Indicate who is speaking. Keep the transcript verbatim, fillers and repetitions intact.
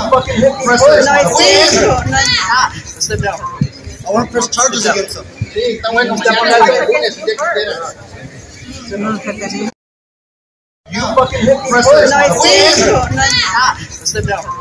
Speaker 1: fucking hit me first.
Speaker 2: No, it's cierto. No, ah,
Speaker 1: Step down.
Speaker 3: I want to press charges against him.
Speaker 1: Sí, está bueno. You fucking hit me first.
Speaker 2: no, it's cierto. No, ah,
Speaker 1: Step down.